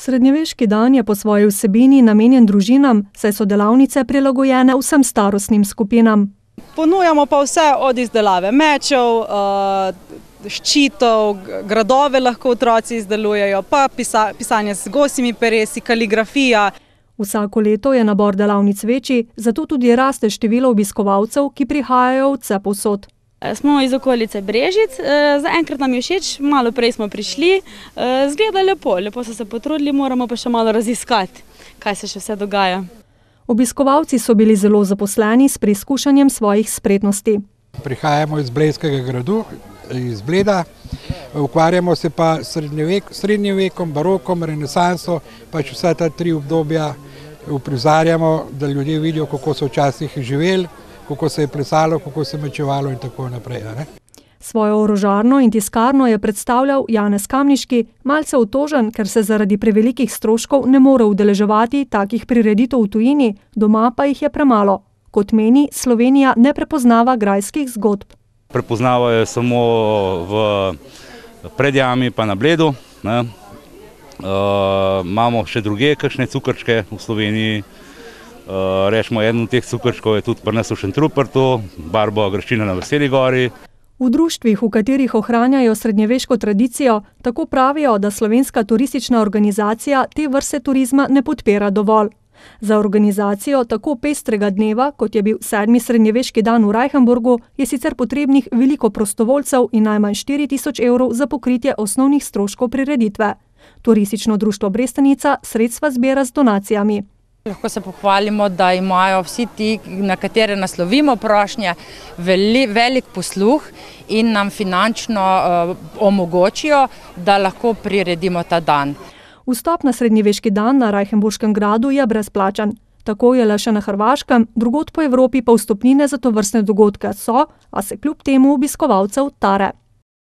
Srednjeveški dan je po svoji vsebini namenjen družinam, saj so delavnice prilagojene vsem starostnim skupinam. Ponujamo pa vse od izdelave mečev, ščitov, gradove lahko otroci izdelujejo, pa pisanje z gosjimi peresi, kaligrafija. Vsako leto je nabor delavnic večji, zato tudi raste število obiskovalcev, ki prihajajo vsepovsod. Smo iz okolice Brežic, zaenkrat nam je všeč, malo prej smo prišli, zgleda lepo so se potrudili, moramo pa še malo raziskati, kaj se še vse dogaja. Obiskovalci so bili zelo zaposleni s preizkušanjem svojih spretnosti. Prihajamo iz Blejskega gradu, iz Bleda, ukvarjamo se pa s srednjim vekom, barokom, renesanso, pač vsa ta tri obdobja uprizarjamo, da ljudje vidijo, kako so včasih živeli, kako se je plesalo, kako se mečevalo in tako naprej. Svojo orožarno in tiskarno je predstavljal Janez Kamniški, malce otožen, ker se zaradi prevelikih stroškov ne more udeleževati takih prireditev v tujini, doma pa jih je premalo. Kot meni, Slovenija ne prepoznava grajskih zgodb. Prepoznavajo samo v Predjami pa na Bledu. Imamo še druge kakšne cukrčke v Sloveniji. Rečemo, eden od teh cukrčkov je tudi pri nas v Šentrupertu, barbo graščina na Veseli gori. V društvih, v katerih ohranjajo srednjeveško tradicijo, tako pravijo, da Slovenska turistična organizacija te vrste turizma ne podpira dovolj. Za organizacijo tako pestrega dneva, kot je bil 7. srednjeveški dan v Reichenburgu, je sicer potrebnih veliko prostovoljcev in najmanj 4.000 evrov za pokritje osnovnih stroškov prireditve. Turistično društvo Brestanica sredstva zbira z donacijami. Lahko se pohvalimo, da imajo vsi ti, na katere naslovimo prošnje, velik posluh in nam finančno omogočijo, da lahko priredimo ta dan. Vstop na srednjeveški dan na Reichenburškem gradu je brezplačen. Tako je le še na Hrvaškem, drugod po Evropi pa vstopnine za tovrstne dogodke so, a se kljub temu obiskovalcev tare.